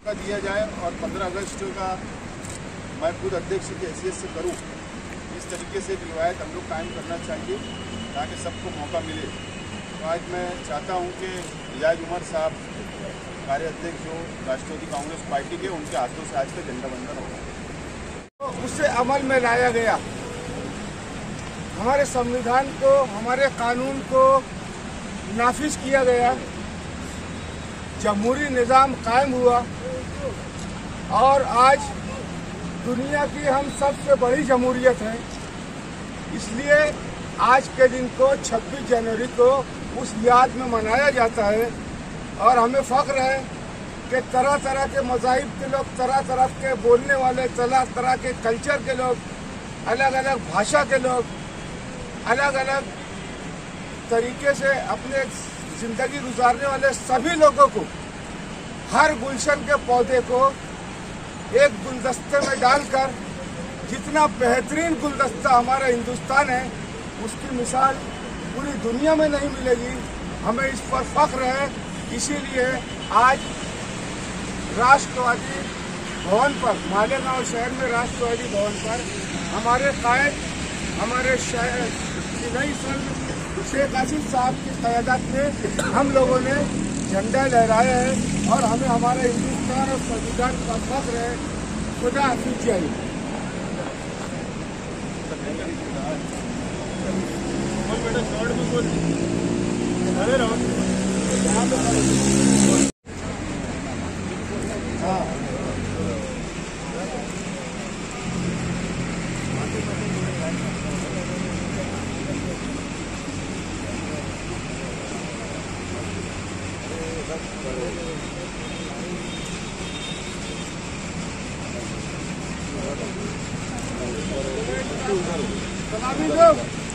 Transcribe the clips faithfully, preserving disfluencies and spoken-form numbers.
का दिया जाए और पंद्रह अगस्त का मैं खुद अध्यक्ष की हैसियत से करूं। इस तरीके से रिवायत हम लोग कायम करना चाहिए ताकि सबको मौका मिले। तो आज मैं चाहता हूं कि रियाज उमर साहब कार्य अध्यक्ष जो राष्ट्रवादी कांग्रेस पार्टी के, उनके हाथों से आज का झंडा बंधन होगा, तो उसे अमल में लाया गया। हमारे संविधान को, हमारे कानून को नाफिज किया गया, जमहूरी निज़ाम कायम हुआ और आज दुनिया की हम सबसे बड़ी जमहूरियत है। इसलिए आज के दिन को छब्बीस जनवरी को उस याद में मनाया जाता है और हमें फख्र है कि तरह तरह के मज़ाहिब के लोग, तरह तरह के बोलने वाले, तरह तरह के कल्चर के लोग, अलग अलग भाषा के लोग, अलग अलग तरीके से अपने ज़िंदगी गुजारने वाले सभी लोगों को हर गुलशन के पौधे को एक गुलदस्ते में डालकर, जितना बेहतरीन गुलदस्ता हमारा हिंदुस्तान है उसकी मिसाल पूरी दुनिया में नहीं मिलेगी। हमें इस पर फख्र है। इसीलिए आज राष्ट्रवादी भवन पर, मालेगांव शहर में राष्ट्रवादी भवन पर हमारे कायद, हमारे शहर की नई सन शेख हसीना साहब की क़यादत में हम लोगों ने झंडा लहराया है और हमें हमारे हिंदुस्तान और संविधान का फख्र है। खुदा हाफिज़ चाहिए। सलामी दो।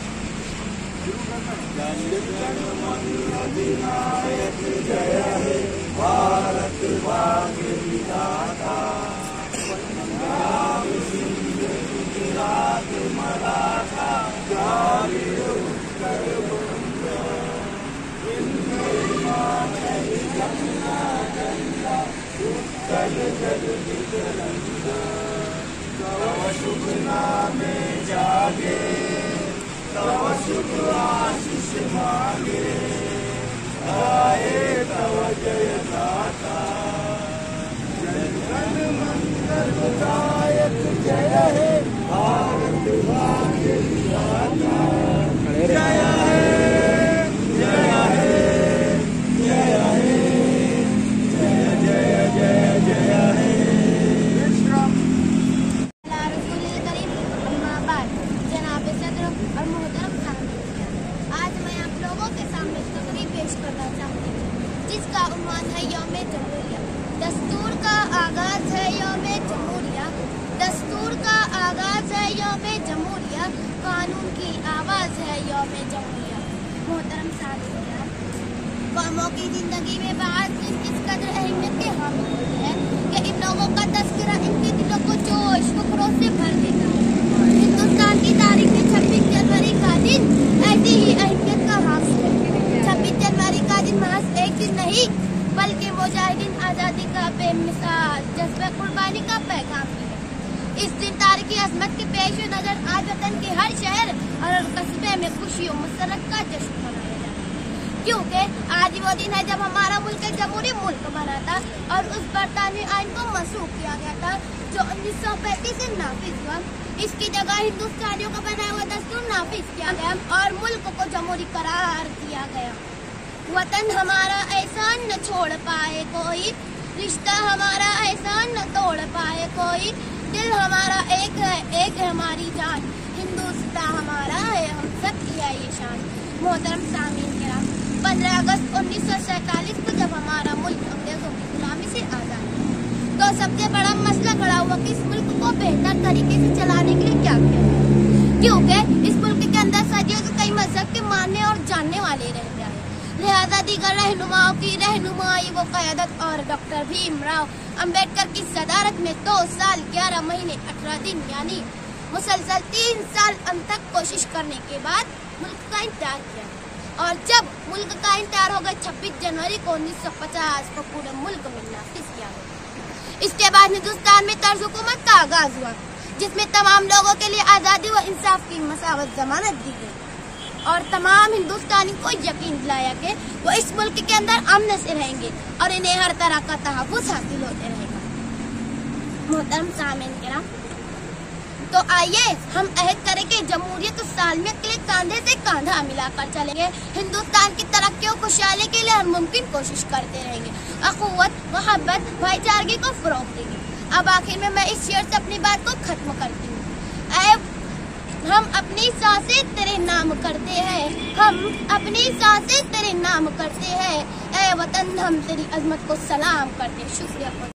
जय हे भारत भाग्य विधाता, पंजाब सिंध गुजरात मराठा, द्राविड़ उत्कल बंग, हिंदू हिमाचल गंगा गंगा, उत्कल जगत तरंगा, तव शुभ नामे जागे, तव शुभ आशीष मांगे, गाए तव जय गाथा, जन गण मंगल गायक जय हे भारत भाग्य विधाता, जय हे जय हे जय हे जय जय जय जय हे। और मोहतरम आज मैं आप लोगों के सामने तकरीर पेश करना चाहती हूँ जिसका उन्वान है यौम जमहूरिया। दस्तूर का आगाज है यौम जमहूरिया, दस्तूर का आगाज है यौम जमहूरिया, कानून की आवाज़ है यौम जमहूरिया। मोहतरम साथियों, कौमों की जिंदगी में बात इस कदर अहमियत के हामिल होते हैं कि इन लोगों का तस्करा इनके दिलों को जोश वकरों से भर देता है। हिंदुस्तान की तारीख में छब्बीस जनवरी का दिन ऐसी ही अहमियत का हासिल है। छब्बीस जनवरी का दिन महज एक दिन नहीं बल्कि मुजाहिदीन आज़ादी का बेमिसाल जज्बा कुर्बानी का पैगाम भी है। इस दिन तारीखी अजमत के पेश नजर आज वतन के हर शहर और हर कस्बे में खुशियों मुसरत का जश्न मनाया जाता है, क्योंकि आज वो दिन है जब हमारा मुल्क एक जमहूरी मुल्क बना था और उस बरतानवी आइन को मनसूख किया गया था जो उन्नीस सौ पैंतीस से नाफिज हुआ। इसकी जगह हिंदुस्तानियों का बनाया हुआ दस्तूर नाफिज किया गया और मुल्क को जमहूरी करार दिया गया। वतन हमारा एहसान न छोड़ पाए कोई, रिश्ता हमारा एहसान न तोड़ पाए कोई, दिल हमारा एक है, एक है हमारी जान, हिंदुस्तान हमारा है, हम सब की है ये शान। मोहतरम सामीन किराम, पंद्रह अगस्त उन्नीस सौ सैतालीस को जब हमारा मुल्क अंग्रेजों की गुलामी से आजाद हुआ तो सबसे बड़ा मसला खड़ा हुआ कि इस मुल्क को बेहतर तरीके से चलाने के लिए क्या किया जाए, क्योंकि इस मुल्क के अंदर सदियों से कई मजहब के मानने और जानने वाले रहते हैं। लिहाजा दीगर रहनुमाओं की रहनुमाई व क़यादत और डॉक्टर भीमराव अंबेडकर की सदारत में दो साल ग्यारह महीने अठारह दिन यानी मुसलसल तीन साल अंत तक कोशिश करने के बाद मुल्क का इंतजार किया और जब मुल्क का इंतजार हो गया छब्बीस जनवरी को उन्नीस सौ पचास को पूरे मुल्क में नाफिज किया गया। इसके बाद हिंदुस्तान में तर्ज हुकूमत का आगाज हुआ, जिसमें तमाम लोगों के लिए आज़ादी व इंसाफ की मसावत जमानत दी गई और तमाम हिंदुस्तानी को यकीन दिलाया कि वो इस मुल्क के अंदर अमन से रहेंगे और इन्हें हर तरह का तहफ़्फ़ुज़ हासिल होते रहेगा। मोहतरम सामीन किराम, तो आइए हम अहद करें कि जमहूरियत उस सालमियत के लिए कंधे से कंधा मिलाकर चलेंगे। हिंदुस्तान की तरक्की और खुशहाली के लिए हर मुमकिन कोशिश करते रहेंगे। अखुवत, मोहब्बत, भाईचारगी को फ़रोग़ देंगे। अब आखिर में मैं इस शेर से अपनी बात को खत्म करती हूँ। हम अपनी सांसें तेरे नाम करते हैं, हम अपनी सांसें तेरे नाम करते हैं, ऐ वतन हम तेरी अज़मत को सलाम करते हैं। शुक्रिया।